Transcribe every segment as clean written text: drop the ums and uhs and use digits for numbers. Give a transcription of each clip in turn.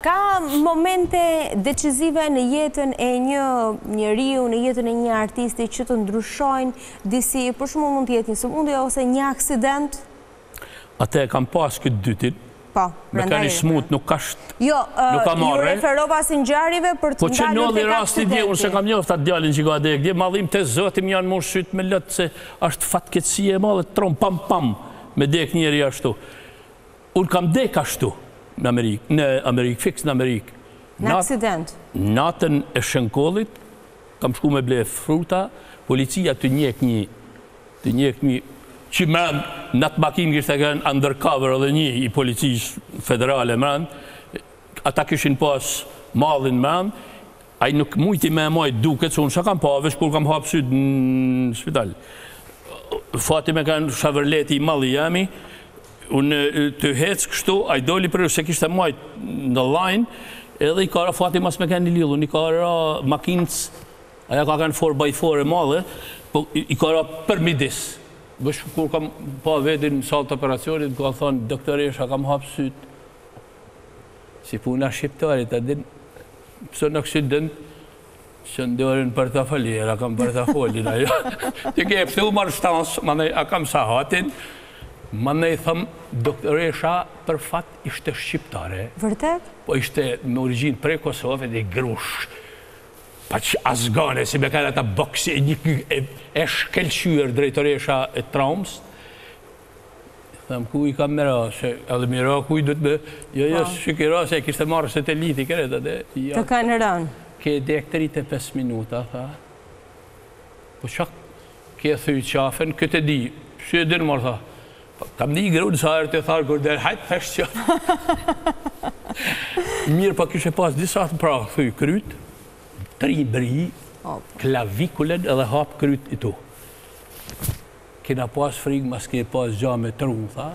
Ka momente decizive në jetën e një njeriu, në jetën e një artisti që të ndryshojnë disi, për shembull mund të jetë një sëmundje ose një aksident? Atë e kam pas këtë dytin. Po, me ka një smut nuk ka ju referova si ngjarjeve për të po që ngalur nolli tek rasti dje, unë se kam njoft atë djalin që ka dek dje, mallim të zotim janë më shyt me lëtë se është fatkeqësi e madhe trom pam pam me dek njeri ashtu. Unë kam dek ashtu në Amerikë, fiks në Amerikë. Në aksident? Natën e Shënkollit, kam shku me ble fruta, policia të njek një që mërën në të makinë kështë e kërën undercover edhe një i policisë federale mërën, ata këshin pas madhin mërën, a i nuk mujti me majtë duket, se unë që kam pa, vesh kur kam hapë sytë në spital. Fati me kanë shavërleti i madhi jemi, unë të hecë kështu, a i doli për se kështë e majtë në line, edhe i kara fati mas me kanë një lidhun, i kara makinës, aja ka kanë 4x4 e madhe, i kara për midis. Bësh kur kam pa vedin në salë të operacionit, ka thonë, doktoresha, kam hapë sytë. Si puna shqiptarit, a din, pësë në aksident, që ndorin për të faliera, kam për të folin ajo. Të ke pëthu marë shtansë, a kam sahatin, ma ne i thëmë, doktoresha, për fat ishte shqiptare. Vërtet? Po ishte me origjinë prej Kosovë dhe grush. Pa që asgane, si me kanë ata boksi e shkelqyër drejtoresha e Traums. Thëmë, ku i kam mëra, se edhe mëra, ku i du të me... Jo, shikira, se kishte marrë sateliti, kërët, dhe... Të kanë rënë? Ke dek 35 minuta, tha. Po që ke thuj qafen, këtë e di, që e dinë marrë, tha. Kam një grunë sa erë të tharë, kur dhe hajtë fesh që... Mirë, pa kështë e pas disa të pra, thuj krytë, 3 bri, klavikulen edhe hap kryt i tu. Kena pas frikë, mas ke pas gja me trunë, tha.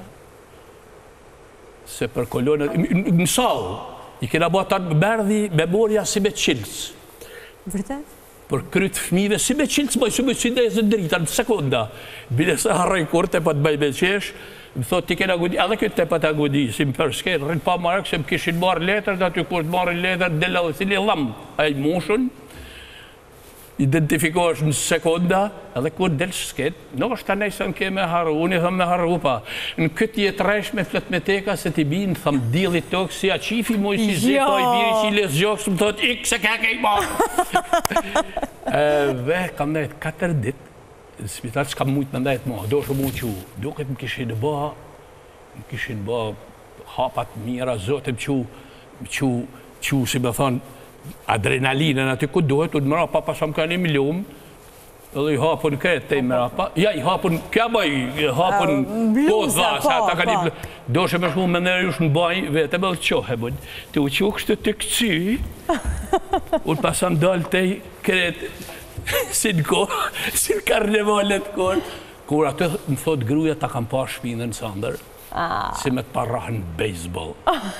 Se për kolonët... Në salë, i kena ba tatë berdhi memoria si me qilës. Vërtet? Për kryt fëmive si me qilës, bëj si me qilës e drita, në sekunda. Bile se harrej kur të pa të bëj me qesh, më thot ti kena gudi, edhe këtë të pa të gudi, si më përshket, rrinë pa marrë, se më kishin marrë letër, dhe aty kur të marrë letër, dhe la dhe cili dhamë, a i mushën, identifikohesh në sekunda, edhe kur delë shket, nuk është të nejse në ke me harru, unë i thëmë me harru pa. Në këtë jetë resh me flet me teka, se ti binë, thëmë dilit tokë, si a qifi moj si zito, i biri që i les gjokës, më thot, ikë se ka ke i marrë. Dhe kam nejtë 4 dit, në spital që kam mujtë me ndajtë ma, do shumë mu që do këtë më kishin ba hapat mira, zote më që si me thonë, adrenalinën aty ku duhet, unë mëra pa pasam ka 1 milion, edhe i hapun këtë të i mëra pa, ja i hapun, kja baj, i hapun bluza, po, do shumë me shmu me nërë jush në baj, vete me dhe qohe, të u që kështë të këci, unë pasam dalë të i kretë, si në kohë, si në karnevalet kohë, kur atë më thot gruja ta kam pa shpinën sandër, si me të parrahën bejsbol.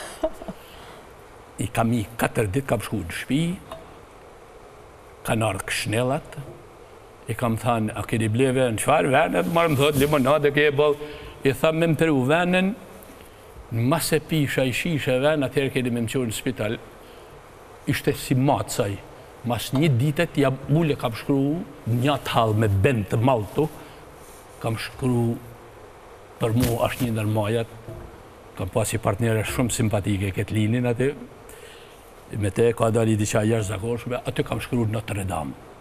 I kam i 4 dit, kam shku në shpi, kanë ardhë këshnelat, i kam thanë, a keni bleve në qfarë venet, marë më thot, limonade ke e bol, i thamë me më peru venen, në mas e pisha i shishe ven, atëherë keni me më qurë në spital, ishte si matë saj. Mas 1 ditet, jam ule kam shkru një talë me bend të maltu, kam shkru për mu ashtë një nërmajat, kam pasi partnere shumë simpatike këtë linin aty, me te ka dali diqa jashtë zakonshme, aty kam shkru Notre Dame.